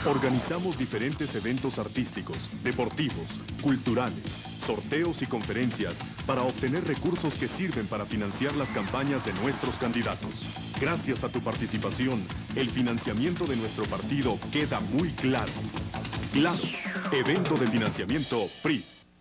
Organizamos diferentes eventos artísticos, deportivos, culturales, sorteos y conferencias para obtener recursos que sirven para financiar las campañas de nuestros candidatos. Gracias a tu participación, el financiamiento de nuestro partido queda muy claro. Claro, evento de financiamiento PRI.